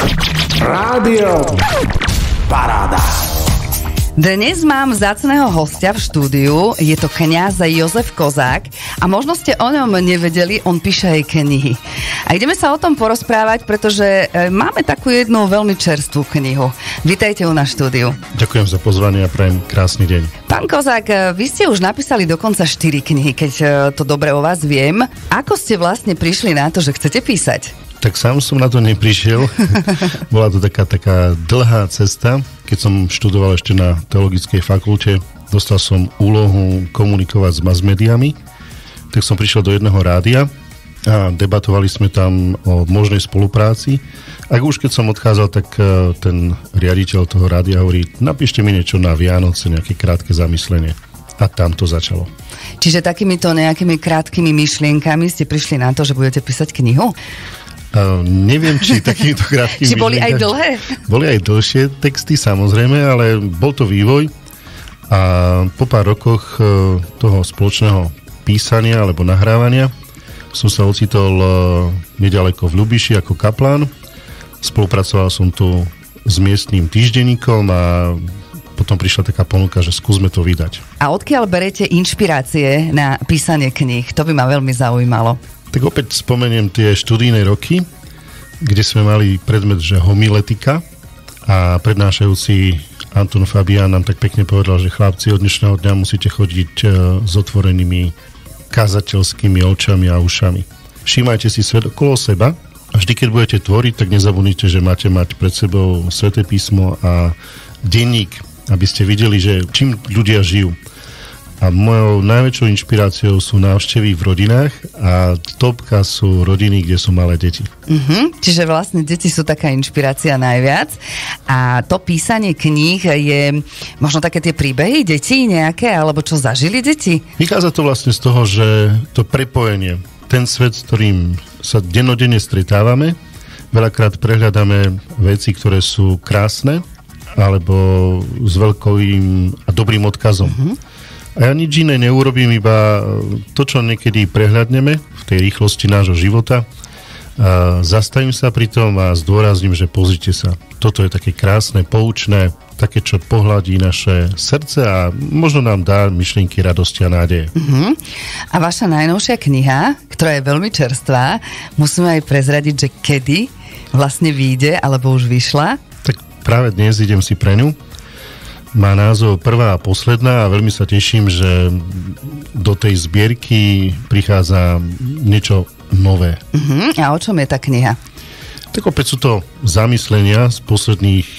Rádio Paráda. Dnes mám vzácneho hostia v štúdiu, je to kňaz Jozef Kozák a možno ste o ňom nevedeli, on píše aj knihy. A ideme sa o tom porozprávať, pretože máme takú jednu veľmi čerstvú knihu. Vítajte u nás štúdiu. Ďakujem za pozvanie a prajem krásny deň. Pán Kozák, vy ste už napísali dokonca 4 knihy, keď to dobre o vás viem. Ako ste vlastne prišli na to, že chcete písať? Tak sám som na to neprišiel. Bola to taká dlhá cesta. Keď som študoval ešte na teologickej fakulte, dostal som úlohu komunikovať s mass-médiami. Tak som prišiel do jedného rádia a debatovali sme tam o možnej spolupráci. A už keď som odchádzal, tak ten riaditeľ toho rádia hovorí, napíšte mi niečo na Vianoce, nejaké krátke zamyslenie. A tam to začalo. Čiže takýmito nejakými krátkými myšlienkami ste prišli na to, že budete písať knihu? Neviem, či takýmito krátkými... Či boli aj dlhé? Boli aj dlhšie texty, samozrejme, ale bol to vývoj a po pár rokoch toho spoločného písania alebo nahrávania som sa ocitol nedaleko v Ľubiši ako kaplán. Spolupracoval som tu s miestnym týždenníkom a potom prišla taká ponuka, že skúsme to vydať. A odkiaľ berete inšpirácie na písanie kníh? To by ma veľmi zaujímalo. Tak opäť spomeniem tie študijné roky, kde sme mali predmet, že homiletika a prednášajúci Anton Fabián nám tak pekne povedal, že chlapci, od dnešného dňa musíte chodiť s otvorenými kazateľskými očami a ušami. Všímajte si svet okolo seba a vždy, keď budete tvoriť, tak nezabudnite, že máte mať pred sebou Sväté písmo a denník, aby ste videli, že čím ľudia žijú. A mojou najväčšou inšpiráciou sú návštevy v rodinách a topka sú rodiny, kde sú malé deti. Čiže vlastne deti sú taká inšpirácia najviac. A to písanie kníh je možno také tie príbehy detí nejaké, alebo čo zažili deti? Vychádza to vlastne z toho, že to prepojenie, ten svet, s ktorým sa dennodenne stretávame, veľakrát prehľadáme veci, ktoré sú krásne, alebo s veľkým a dobrým odkazom. A ja nič iné neurobím, iba to, čo niekedy prehľadneme v tej rýchlosti nášho života. Zastavím sa pri tom a zdôrazním, že pozrite sa. Toto je také krásne, poučné, také, čo pohľadí naše srdce a možno nám dá myšlienky radosti a nádeje. A vaša najnovšia kniha, ktorá je veľmi čerstvá, musíme aj prezradiť, že kedy vlastne vyjde, alebo už vyšla? Tak práve dnes idem si pre ňu. Má názov Prvá a posledná a veľmi sa teším, že do tej zbierky prichádza niečo nové. A o čom je tá kniha? Tak opäť sú to zamyslenia z posledných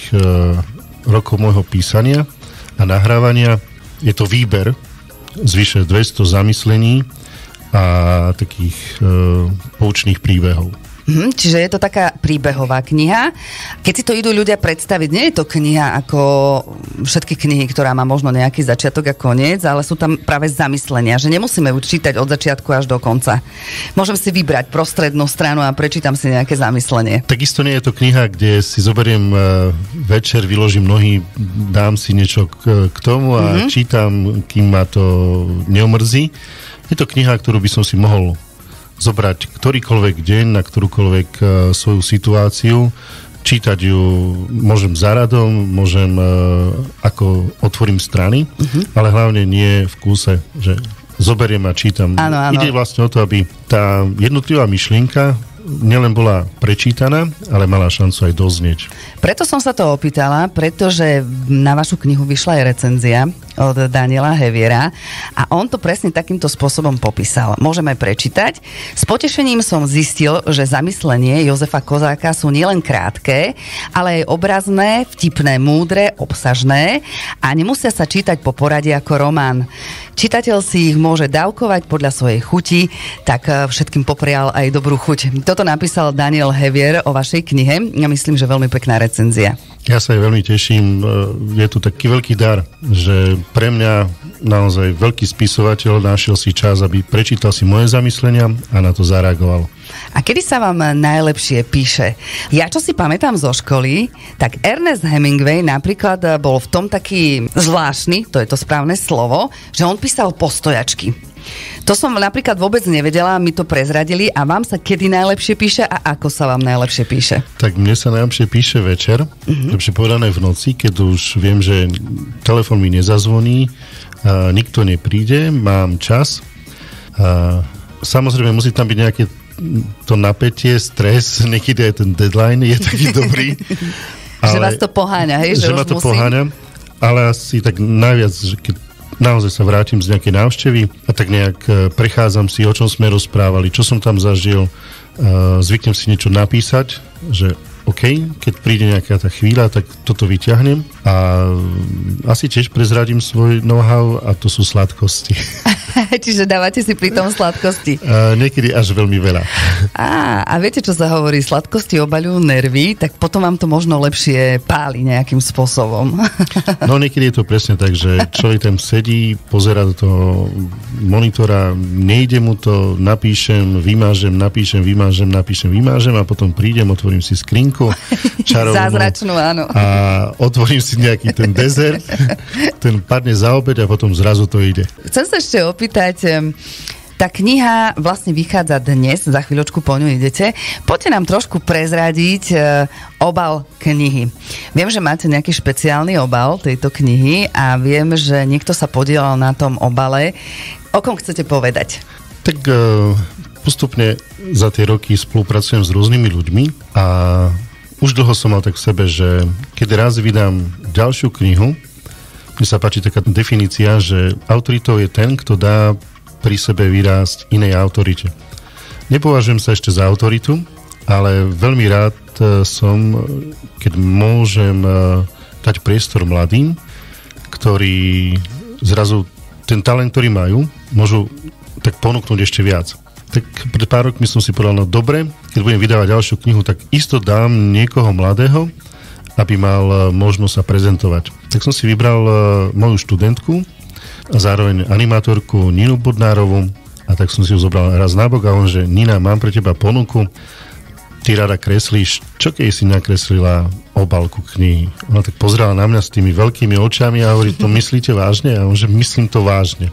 rokov môjho písania a nahrávania. Je to výber z vyše 200 zamyslení a takých poučných príbehov. Čiže je to taká príbehová kniha. Keď si to idú ľudia predstaviť, nie je to kniha ako všetky knihy, ktorá má možno nejaký začiatok a koniec, ale sú tam práve zamyslenia, že nemusíme čítať od začiatku až do konca. Môžem si vybrať prostrednú stranu a prečítam si nejaké zamyslenie. Takisto nie je to kniha, kde si zoberiem večer, vyložím nohy, dám si niečo k tomu a čítam, kým ma to neomrzí. Je to kniha, ktorú by som si mohol zobrať ktorýkoľvek deň na ktorúkoľvek svoju situáciu, čítať ju môžem za radom, môžem ako otvorím strany, ale hlavne nie v kúse, že zoberiem a čítam. Áno. Ide vlastne o to, aby tá jednotlivá myšlienka nielen bola prečítaná, ale mala šancu aj doznieť. Preto som sa to opýtala, pretože na vašu knihu vyšla aj recenzia od Daniela Heviera a on to presne takýmto spôsobom popísal. Môžeme prečítať. S potešením som zistil, že zamyslenie Jozefa Kozáka sú nielen krátke, ale aj obrazné, vtipné, múdre, obsažné a nemusia sa čítať po porade ako román. Čitateľ si ich môže dávkovať podľa svojej chuti, tak všetkým poprial aj dobrú chuť. Toto napísal Daniel Hevier o vašej knihe. Ja myslím, že veľmi pekná recenzia. Ja sa aj veľmi teším. Je tu taký veľký dar, že pre mňa naozaj veľký spisovateľ našiel si čas, aby prečítal si moje zamyslenia a na to zareagoval. A kedy sa vám najlepšie píše? Ja čo si pamätám zo školy, tak Ernest Hemingway napríklad bol v tom taký zvláštny, to je to správne slovo, že on písal postojačky. To som napríklad vôbec nevedela, mi to prezradili. A vám sa kedy najlepšie píše a ako sa vám najlepšie píše? Tak mne sa najlepšie píše večer, lepšie povedané v noci, keď už viem, že telefon mi nezazvoní, nikto nepríde, mám čas. Samozrejme, musí tam byť nejaké to napätie, stres, niekedy aj ten deadline je taký dobrý. Že vás to poháňa, hej? Že ma to poháňa, ale asi tak najviac, že keď naozaj sa vrátim z nejakej návštevy a tak nejak prechádzam si, o čom sme rozprávali, čo som tam zažil, zvyknem si niečo napísať, že OK, keď príde nejaká tá chvíľa, tak toto vyťahnem a asi tiež prezradím svoj know-how a to sú sladkosti. Čiže dávate si pri tom sladkosti. Niekedy až veľmi veľa. A viete, čo sa hovorí? Sladkosti obaľujú nervy, tak potom vám to možno lepšie páli nejakým spôsobom. No niekedy je to presne tak, že človek tam sedí, pozerá do toho monitora, nejde mu to, napíšem, vymážem a potom prídem, otvorím si skrinku čarovnú. Zázračnú, áno. A otvorím si nejaký ten dezert, ten padne za obeď a potom zrazu to ide. Chcem sa ešte opýtať, tá kniha vlastne vychádza dnes, za chvíľočku po ňu idete. Poďte nám trošku prezradiť obal knihy. Viem, že máte nejaký špeciálny obal tejto knihy a viem, že niekto sa podielal na tom obale. O kom chcete povedať? Tak postupne za tie roky spolupracujem s rôznymi ľuďmi a už dlho som mal tak v sebe, že keď raz vydám ďalšiu knihu, mne sa páči taká definícia, že autoritou je ten, kto dá pri sebe vyrásť inej autorite. Nepovažujem sa ešte za autoritu, ale veľmi rád som, keď môžem dať priestor mladým, ktorí zrazu ten talent, ktorý majú, môžu tak ponúknuť ešte viac. Tak pred pár rokmi som si povedal, no dobre, keď budem vydávať ďalšiu knihu, tak isto dám niekoho mladého, aby mal možnosť sa prezentovať. Tak som si vybral moju študentku a zároveň animátorku Ninu Bodnárovú a tak som si ju zobral raz na bok a on, že Nina, mám pre teba ponuku, ty rada kreslíš, čo keď si nakreslila obálku knihy? Ona tak pozerala na mňa s tými veľkými očami a hovorí, to myslíte vážne? A on, že myslím to vážne.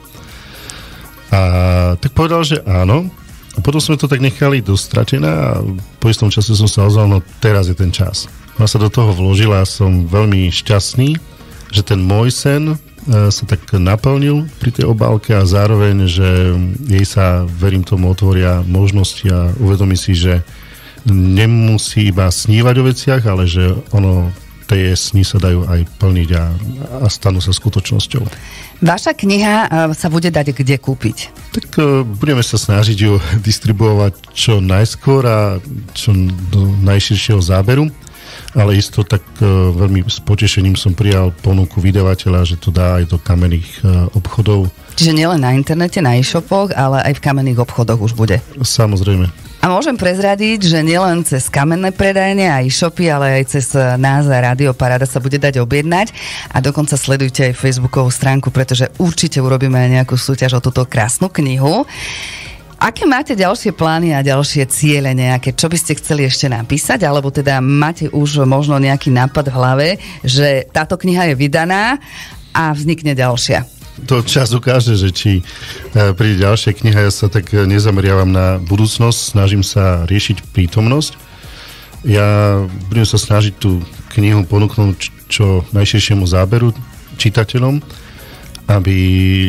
A tak povedal, že áno. A potom sme to tak nechali dostratené a po istom čase som sa ozval, no teraz je ten čas. Ona sa do toho vložila a som veľmi šťastný, že ten môj sen sa tak naplnil pri tej obálke a zároveň, že jej sa, verím tomu, otvoria možnosti a uvedomí si, že nemusí iba snívať o veciach, ale že tie sny sa dajú aj plniť a stanú sa skutočnosťou. Vaša kniha sa bude dať kde kúpiť? Tak budeme sa snažiť ju distribuovať čo najskôr a čo do najširšieho záberu, ale isto tak veľmi s potešením som prijal ponuku vydavateľa, že to dá aj do kamenných obchodov. Čiže nielen na internete, na e-shopoch, ale aj v kamenných obchodoch už bude? Samozrejme. A môžem prezradiť, že nielen cez kamenné predajne a e-shopy, ale aj cez nás a Rádio Paráda sa bude dať objednať a dokonca sledujte aj facebookovú stránku, pretože určite urobíme aj nejakú súťaž o túto krásnu knihu. Aké máte ďalšie plány a ďalšie ciele nejaké? Čo by ste chceli ešte napísať? Alebo teda máte už možno nejaký nápad v hlave, že táto kniha je vydaná a vznikne ďalšia? To čas ukáže, že či príde ďalšia kniha, ja sa tak nezameriavam na budúcnosť, snažím sa riešiť prítomnosť. Ja budem sa snažiť tú knihu ponúknuť čo najširšiemu záberu čitateľom, aby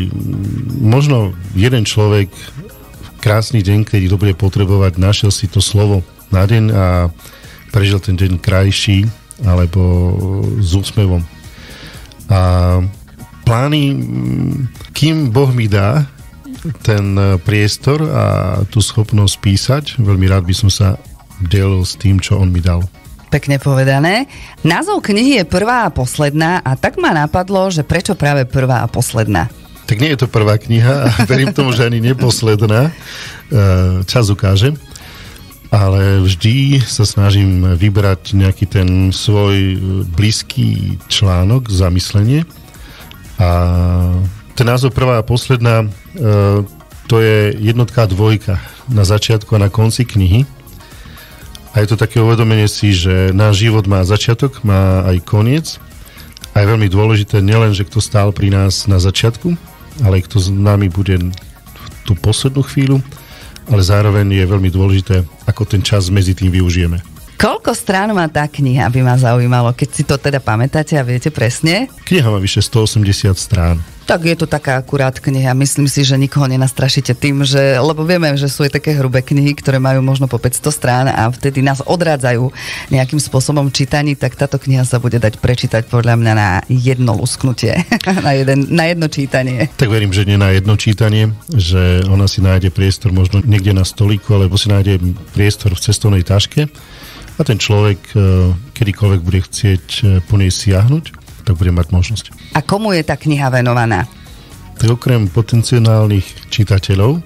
možno jeden človek krásny deň, keď to bude potrebovať, našiel si to slovo na deň a prežil ten deň krajší alebo s úsmevom. A plány, kým Boh mi dá ten priestor a tú schopnosť písať, veľmi rád by som sa delil s tým, čo on mi dal. Pekne povedané. Názov knihy je Prvá a posledná a tak ma napadlo, že prečo práve prvá a posledná? Tak nie je to prvá kniha a verím tomu, že ani neposledná. Čas ukáže. Ale vždy sa snažím vybrať nejaký ten svoj blízky článok, zamyslenie. A ten názov Prvá a posledná, to je jednotka a dvojka na začiatku a na konci knihy. A je to také uvedomenie si, že náš život má začiatok, má aj koniec. A je veľmi dôležité nielen, že kto stál pri nás na začiatku, ale kto s nami bude v tú poslednú chvíľu, ale zároveň je veľmi dôležité, ako ten čas medzi tým využijeme. Koľko strán má tá kniha, by ma zaujímalo, keď si to teda pamätáte a viete presne? Kniha má vyše 180 strán. Tak je to taká akurát kniha. Myslím si, že nikoho nenastrašíte tým, že, lebo vieme, že sú aj také hrubé knihy, ktoré majú možno po 500 strán a vtedy nás odrádzajú nejakým spôsobom čítaní, tak táto kniha sa bude dať prečítať podľa mňa na jedno lusknutie, na jedno čítanie. Tak verím, že nie na jedno čítanie, že ona si nájde priestor možno niekde na stolíku, alebo si nájde priestor v cestovnej taške a ten človek kedykoľvek bude chcieť po nej siahnuť, tak bude mať možnosť. A komu je tá kniha venovaná? Tak okrem potenciálnych čitateľov,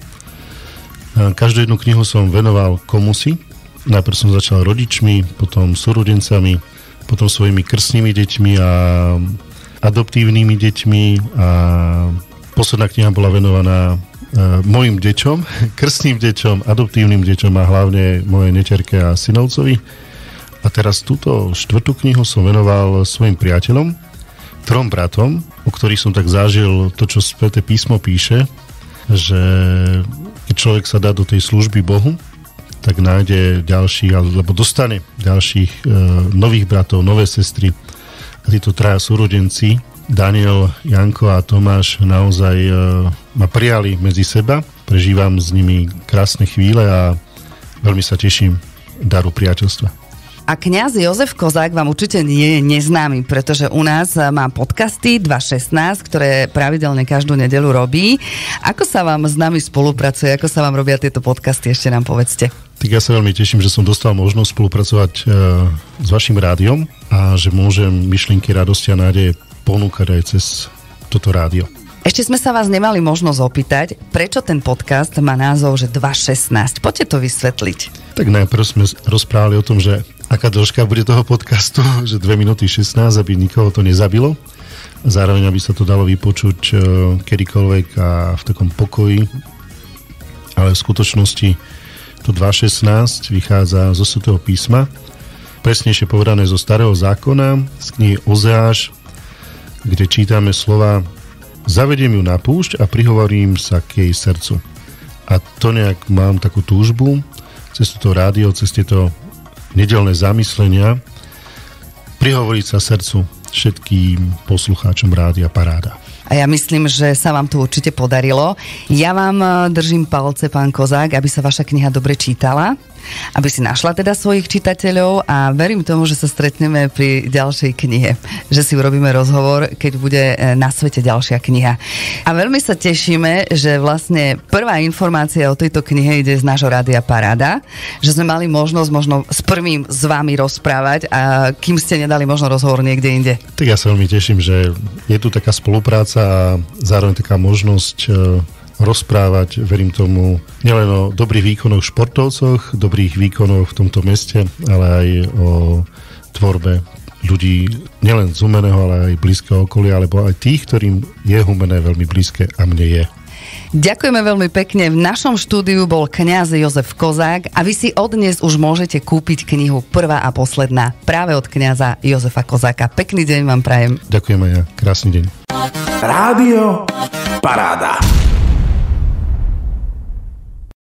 každú jednu knihu som venoval komusi. Najprv som začal rodičmi, potom súrodencami, potom svojimi krstnými deťmi a adoptívnymi deťmi a posledná kniha bola venovaná mojim deťom, krstným deťom, adoptívnym deťom a hlavne mojej neterke a synovcovi. A teraz túto 4. knihu som venoval svojim priateľom, 3 bratom, o ktorých som tak zažil to, čo Sväté písmo píše, že keď človek sa dá do tej služby Bohu, tak nájde ďalších, alebo dostane ďalších nových bratov, nové sestry. A títo 3 súrodenci, Daniel, Janko a Tomáš, naozaj ma prijali medzi seba. Prežívam s nimi krásne chvíle a veľmi sa teším daru priateľstva. A kňaz Jozef Kozák vám určite nie je neznámy, pretože u nás má podcasty 216, ktoré pravidelne každú nedeľu robí. Ako sa vám s nami spolupracuje? Ako sa vám robia tieto podcasty? Ešte nám povedzte. Tak ja sa veľmi teším, že som dostal možnosť spolupracovať s vašim rádiom a že môžem myšlienky radosti a nádeje ponúkať aj cez toto rádio. Ešte sme sa vás nemali možnosť opýtať, prečo ten podcast má názov, že 2.16. Poďte to vysvetliť. Tak najprv sme rozprávali o tom, že aká dĺžka bude toho podcastu, že 2 minúty 16, aby nikoho to nezabilo. Zároveň, aby sa to dalo vypočuť kedykoľvek a v takom pokoji. Ale v skutočnosti to 2.16 vychádza zo Svätého písma. Presnejšie povedané zo Starého zákona, z knihy Ozeáš, kde čítame slova: Zavediem ju na púšť a prihovorím sa k jej srdcu. A to nejak mám takú túžbu cez toto rádio, cez tieto nedeľné zamyslenia prihovoriť sa srdcu všetkým poslucháčom Rádia Paráda. A ja myslím, že sa vám to určite podarilo. Ja vám držím palce, pán Kozák, aby sa vaša kniha dobre čítala, aby si našla teda svojich čitateľov a verím tomu, že sa stretneme pri ďalšej knihe, že si urobíme rozhovor, keď bude na svete ďalšia kniha. A veľmi sa tešíme, že vlastne prvá informácia o tejto knihe ide z nášho Rádia Paráda, že sme mali možnosť možno s prvým s vami rozprávať a kým ste nedali možno rozhovor niekde inde. Tak ja sa veľmi teším, že je tu taká spolupráca a zároveň taká možnosť rozprávať, verím tomu, nielen o dobrých výkonoch športovcoch, dobrých výkonoch v tomto meste, ale aj o tvorbe ľudí nielen z Humenného, ale aj blízkeho okolia, alebo aj tých, ktorým je Humenné veľmi blízke a mne je. Ďakujeme veľmi pekne. V našom štúdiu bol kňaz Jozef Kozák a vy si od dnes už môžete kúpiť knihu Prvá a posledná práve od kňaza Jozefa Kozáka. Pekný deň vám prajem. Ďakujem aj ja. Krásny deň. Rádio Paráda.